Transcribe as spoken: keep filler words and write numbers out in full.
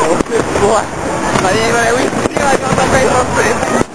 Buah. Tadi yang lewat sini lah, kau sampai sampai.